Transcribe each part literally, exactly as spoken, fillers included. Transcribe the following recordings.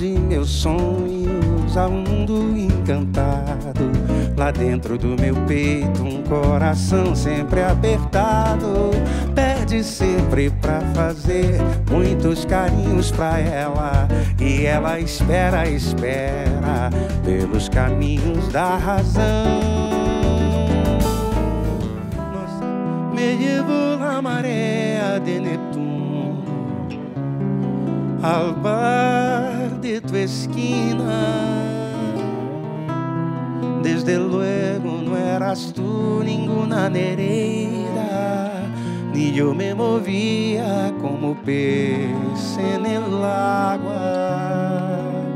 de meus sonhos a um mundo encantado. Lá dentro do meu peito um coração sempre apertado. Pede sempre pra fazer muitos carinhos pra ela, e ela espera, espera pelos caminhos da razão. Nossa, me llevó la marea de Neptuno al bar de tu esquina. Desde luego no eras tú ninguna Nereida, ni yo me movía como pez en el agua,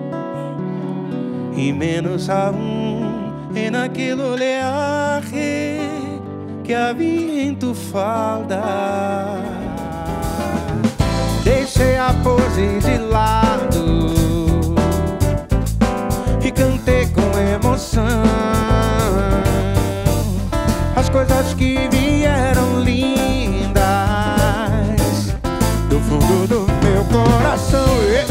y menos aún en aquel oleaje que había en tu falda. Deixei a pose de lado e cantei com emoção as coisas que vieram lindas do fundo do meu coração.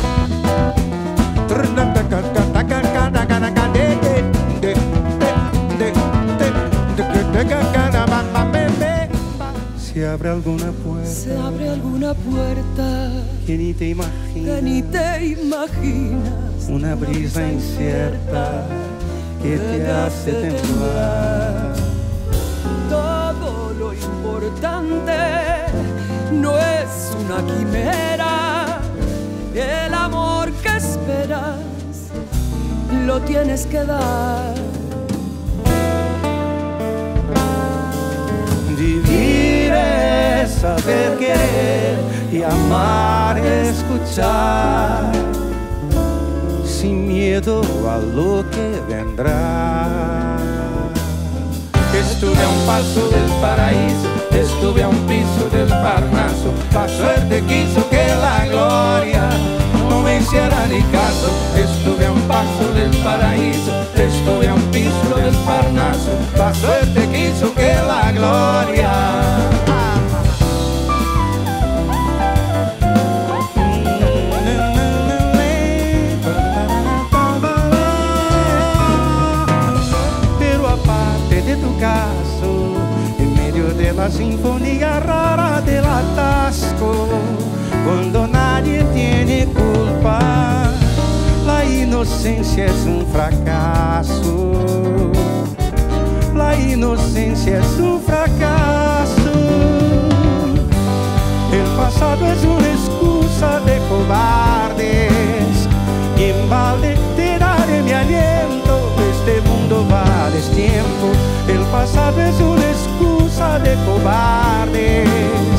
Se abre alguna puerta, se abre alguna puerta que ni te imaginas, que ni te imaginas, una brisa incierta que te hace temblar. Todo lo importante no es una quimera, el amor que esperas lo tienes que dar. Vivir es saber querer y amar es escuchar, sin miedo a lo que vendrá. Estuve a un paso del paraíso, estuve a un piso del Parnaso. La suerte quiso que la gloria no me hiciera ni caso. Estuve a un paso del paraíso, estuve a un piso del Parnaso. La suerte quiso que la gloria de tu caso, en medio de la sinfonía rara del atasco, cuando nadie tiene culpa, la inocencia es un fracaso. La inocencia es un fracaso. El pasado es una excusa de cobardes, y en balde te daré mi aliento. Este mundo vale tiempo. El pasado es una excusa de cobardes,